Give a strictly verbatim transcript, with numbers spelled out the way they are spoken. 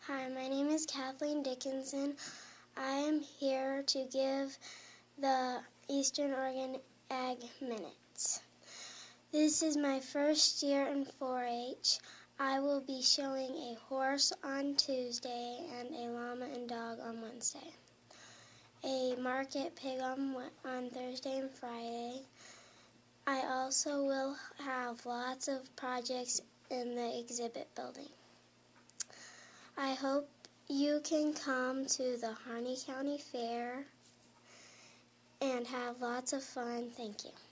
Hi, my name is Kathleen Dickinson. I am here to give the Eastern Oregon Ag Minutes. This is my first year in four H. I will be showing a horse on Tuesday and a llama and dog on Wednesday, a market pig on, on Thursday and Friday. I also will have lots of projects in the exhibit building. I hope you can come to the Harney County Fair and have lots of fun. Thank you.